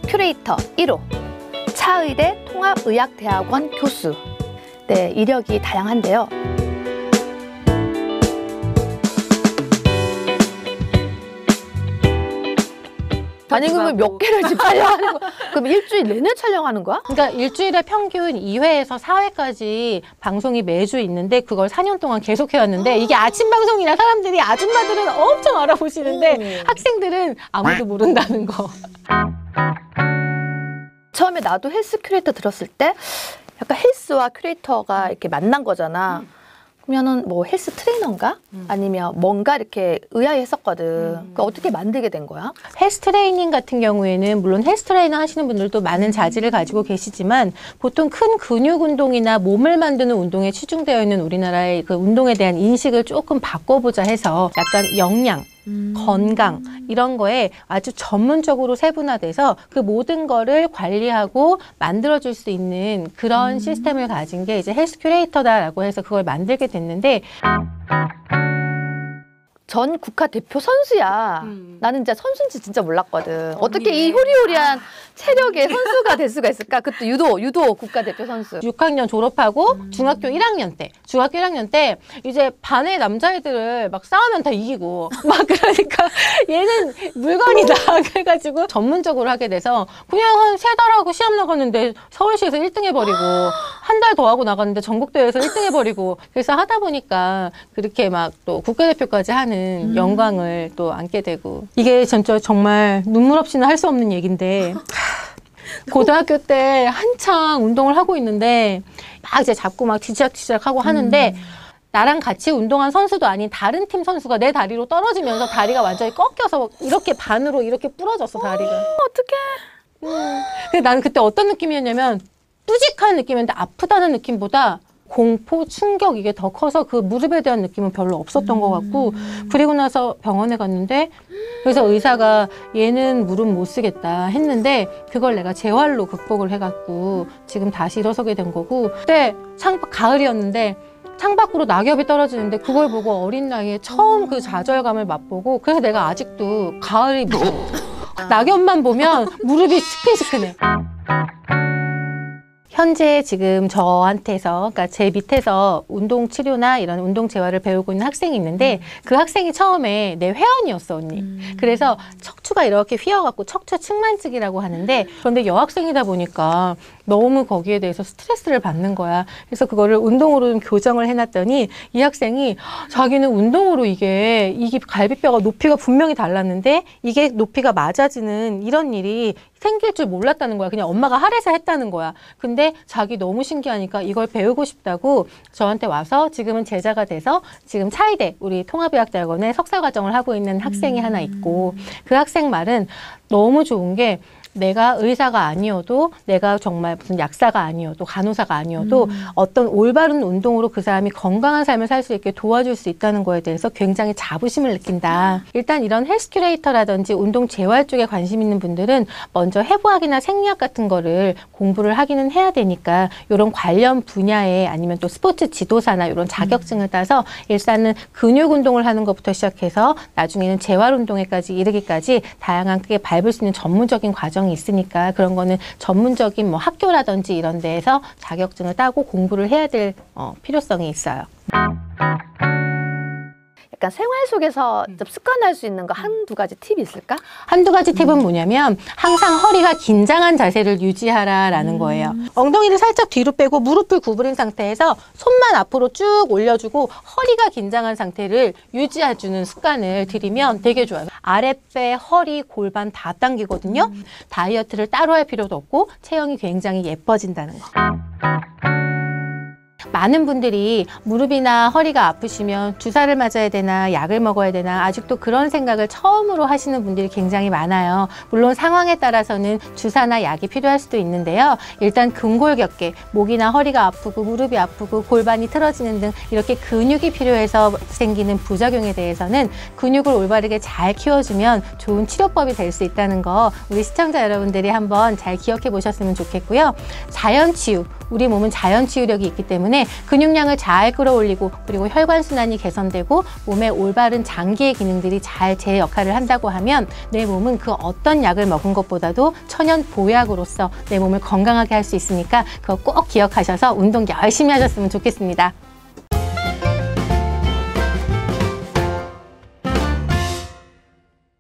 헬스큐레이터 1호, 차의대 통합의학대학원 교수. 네, 이력이 다양한데요. 아니 그러면 몇 개를 지금 촬영하는 거야? 그럼 일주일 내내 촬영하는 거야? 그러니까 일주일에 평균 2회에서 4회까지 방송이 매주 있는데 그걸 4년 동안 계속 해왔는데 이게 아침 방송이라 사람들이 아줌마들은 엄청 알아보시는데 학생들은 아무도 모른다는 거. 처음에 나도 헬스 큐레이터 들었을 때 약간 헬스와 큐레이터가 이렇게 만난 거잖아. 그러면은 뭐 헬스 트레이너인가? 아니면 뭔가 이렇게 의아했었거든. 그러니까 어떻게 만들게 된 거야? 헬스 트레이닝 같은 경우에는 물론 헬스 트레이너 하시는 분들도 많은 자질을 가지고 계시지만 보통 큰 근육 운동이나 몸을 만드는 운동에 치중되어 있는 우리나라의 그 운동에 대한 인식을 조금 바꿔보자 해서 약간 역량, 건강 이런 거에 아주 전문적으로 세분화돼서 그 모든 거를 관리하고 만들어줄 수 있는 그런 시스템을 가진 게 이제 헬스 큐레이터다라고 해서 그걸 만들게 됐는데 전 국가대표 선수야. 나는 진짜 선수인지 진짜 몰랐거든. 어떻게 이 호리호리한 체력의 선수가 될 수가 있을까? 그것도 유도 국가대표 선수. 6학년 졸업하고 중학교 1학년 때 이제 반의 남자애들을 막 싸우면 다 이기고 막 그러니까 얘는 물건이다. 그래가지고 전문적으로 하게 돼서 그냥 한 3달 하고 시합 나갔는데 서울시에서 1등 해버리고 한 달 더 하고 나갔는데 전국대회에서 1등 해버리고 그래서 하다 보니까 그렇게 막 또 국가대표까지 하는 영광을 또 안게 되고 이게 진짜 정말 눈물 없이는 할 수 없는 얘기인데 고등학교 때 한창 운동을 하고 있는데 막 이제 잡고 막 뒤치락뒤치락 하고 하는데 나랑 같이 운동한 선수도 아닌 다른 팀 선수가 내 다리로 떨어지면서 다리가 완전히 꺾여서 이렇게 반으로 이렇게 부러졌어 다리가. 어떡해. 근데 나는 그때 어떤 느낌이었냐면 뿌직한 느낌이었는데 아프다는 느낌보다 공포, 충격 이게 더 커서 그 무릎에 대한 느낌은 별로 없었던 것 같고 그리고 나서 병원에 갔는데 그래서 의사가 얘는 무릎 못 쓰겠다 했는데 그걸 내가 재활로 극복을 해갖고 지금 다시 일어서게 된 거고 그때 가을이었는데 창밖으로 낙엽이 떨어지는데 그걸 보고 어린 나이에 처음 그 좌절감을 맛보고 그래서 내가 아직도 가을이 무서워. 낙엽만 보면 무릎이 시큰시큰해. 현재 지금 저한테서, 그러니까 제 밑에서 운동 치료나 이런 운동 재활을 배우고 있는 학생이 있는데 그 학생이 처음에 내 회원이었어, 언니. 그래서 척추가 이렇게 휘어갖고 척추 측만증이라고 하는데 그런데 여학생이다 보니까 너무 거기에 대해서 스트레스를 받는 거야. 그래서 그거를 운동으로 좀 교정을 해놨더니 이 학생이 자기는 운동으로 이게 갈비뼈가 높이가 분명히 달랐는데 이게 높이가 맞아지는 이런 일이 생길 줄 몰랐다는 거야. 그냥 엄마가 하래서 했다는 거야. 근데 자기 너무 신기하니까 이걸 배우고 싶다고 저한테 와서 지금은 제자가 돼서 지금 차의대 우리 통합의학대학원에 석사과정을 하고 있는 학생이 하나 있고 그 학생 말은 너무 좋은 게 내가 의사가 아니어도 내가 정말 무슨 약사가 아니어도 간호사가 아니어도 어떤 올바른 운동으로 그 사람이 건강한 삶을 살 수 있게 도와줄 수 있다는 거에 대해서 굉장히 자부심을 느낀다. 일단 이런 헬스 큐레이터라든지 운동 재활 쪽에 관심 있는 분들은 먼저 해부학이나 생리학 같은 거를 공부를 하기는 해야 되니까 이런 관련 분야에 아니면 또 스포츠 지도사나 이런 자격증을 따서 일단은 근육 운동을 하는 것부터 시작해서 나중에는 재활 운동에까지 이르기까지 다양한 크게 밟을 수 있는 전문적인 과정이 있으니까 그런 거는 전문적인 뭐 학교라든지 이런 데에서 자격증을 따고 공부를 해야 될 필요성이 있어요. 약간 생활 속에서 좀 습관할 수 있는 거 한두 가지 팁이 있을까? 한두 가지 팁은 뭐냐면 항상 허리가 긴장한 자세를 유지하라라는 거예요. 엉덩이를 살짝 뒤로 빼고 무릎을 구부린 상태에서 손만 앞으로 쭉 올려주고 허리가 긴장한 상태를 유지해주는 습관을 들이면 되게 좋아요. 아랫배, 허리, 골반 다 당기거든요. 다이어트를 따로 할 필요도 없고 체형이 굉장히 예뻐진다는 거. 많은 분들이 무릎이나 허리가 아프시면 주사를 맞아야 되나 약을 먹어야 되나 아직도 그런 생각을 처음으로 하시는 분들이 굉장히 많아요. 물론 상황에 따라서는 주사나 약이 필요할 수도 있는데요. 일단 근골격계, 목이나 허리가 아프고 무릎이 아프고 골반이 틀어지는 등 이렇게 근육이 필요해서 생기는 부작용에 대해서는 근육을 올바르게 잘 키워주면 좋은 치료법이 될 수 있다는 거 우리 시청자 여러분들이 한번 잘 기억해 보셨으면 좋겠고요. 자연치유, 우리 몸은 자연치유력이 있기 때문에 때문에 근육량을 잘 끌어올리고 그리고 혈관순환이 개선되고 몸의 올바른 장기의 기능들이 잘 제 역할을 한다고 하면 내 몸은 그 어떤 약을 먹은 것보다도 천연 보약으로서 내 몸을 건강하게 할 수 있으니까 그거 꼭 기억하셔서 운동 열심히 하셨으면 좋겠습니다.